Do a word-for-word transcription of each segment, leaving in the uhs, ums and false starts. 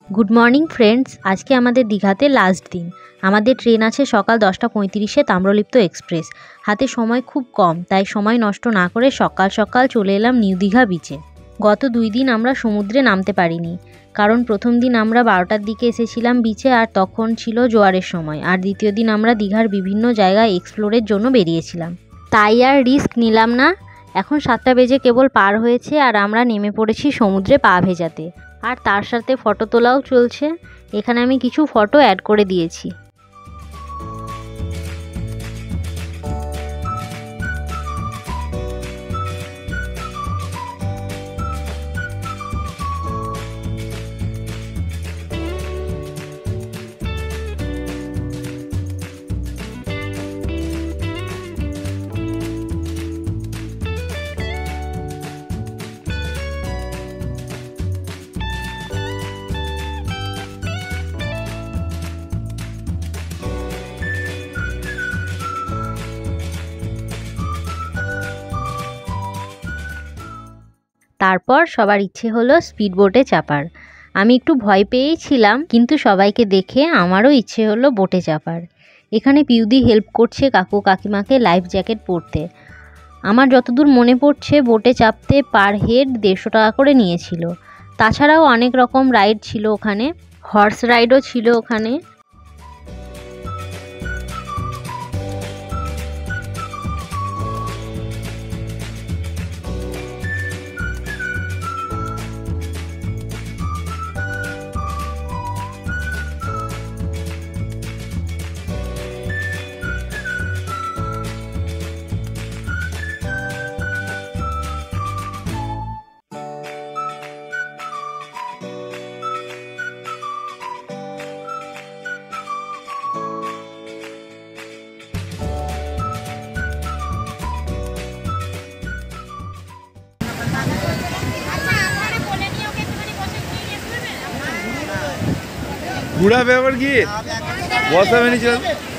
Good morning friends. आज के आमादेर दीघाते लास्ट दिन। आमादेर ट्रेन आछे सकाल दसटा पैंतीरिशे ताम्रलिप्त एक्सप्रेस। हाते समय खूब कम, ताई समय नष्ट ना करे सकाल सकाल चले एलाम निउ दीघा बीचे। गत दुई दिन आमरा समुद्रे नामते पारिनी, कारण प्रथम दिन आमरा बारोटार दिके एसेछिलाम बीचे और तखन छिलो जोयारेर समय, और द्वितीय दिन आमरा दीघार विभिन्न जायगाय एक्सप्लोरेर जोन्नो बेरिएछिलाम। ताई आर रिस्क निलाम ना। এখন সাতটা বেজে কেবল পার হয়েছে আর আমরা নেমে পড়েছি সমুদ্রে পা ভেজাতে, আর তার সাথে ফটো তোলাও চলছে। এখানে আমি কিছু ফটো অ্যাড করে দিয়েছি। তারপর সবার ইচ্ছে হলো স্পিডবোটে চাপার। আমি একটু ভয় পেয়েই ছিলাম, কিন্তু সবাইকে দেখে আমারও ইচ্ছে হলো বোটে চাপার। এখানে পিউদি হেল্প করছে কাকু কাকিমাকে লাইফ জ্যাকেট পরতে। আমার যতদূর মনে পড়ছে বোটে চাপতে পার হেড দেড়শো টাকা করে নিয়েছিল। তাছাড়াও অনেক রকম রাইড ছিল ওখানে, হর্স রাইডও ছিল ওখানে। ঘোড়া ব্যাপার কি বসা মেনে চল।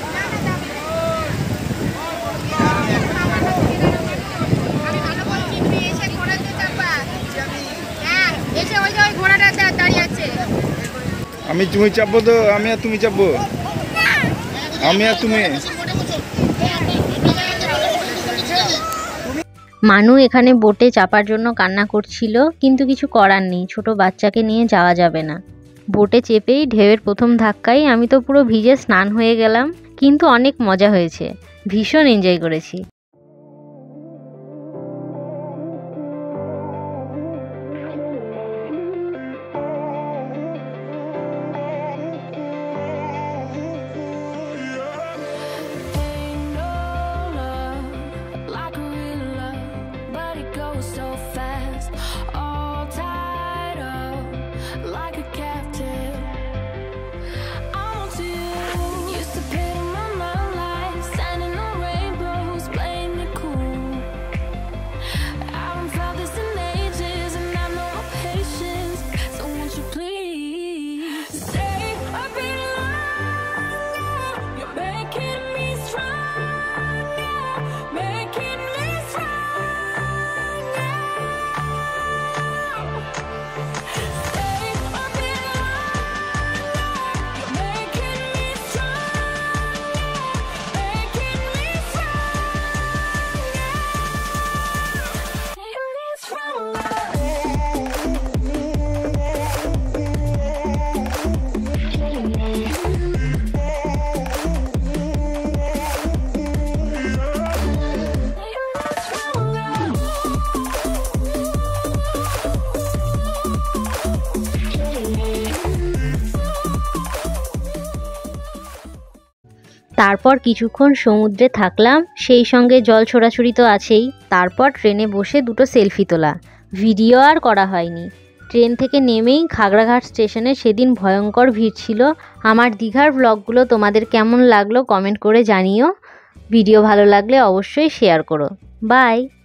আমি তুমি চাপবো তো, আমি আর তুমি চাপবো, আমি আর তুমি। মানু এখানে বোটে চাপার জন্য কান্না করছিল, কিন্তু কিছু করার নেই, ছোট বাচ্চাকে নিয়ে যাওয়া যাবে না। বোটে চেপেই ঢেউয়ের প্রথম ধাক্কায় আমি তো পুরো ভিজে স্নান হয়ে গেলাম, কিন্তু অনেক মজা হয়েছে, ভীষণ এনজয় করেছি। তারপর কিছুক্ষণ সমুদ্রে থাকলাম, সেই সঙ্গে জল ছোড়াছুড়ি তো আছেই। তারপর ট্রেনে বসে দুটো সেলফি তোলা, ভিডিও আর করা হয়নি। ট্রেন থেকে নেমেই খাগড়াঘাট স্টেশনে সেদিন ভয়ঙ্কর ভিড় ছিল। আমার দীঘার ব্লগগুলো তোমাদের কেমন লাগলো কমেন্ট করে জানিও। ভিডিও ভালো লাগলে অবশ্যই শেয়ার করো। বাই।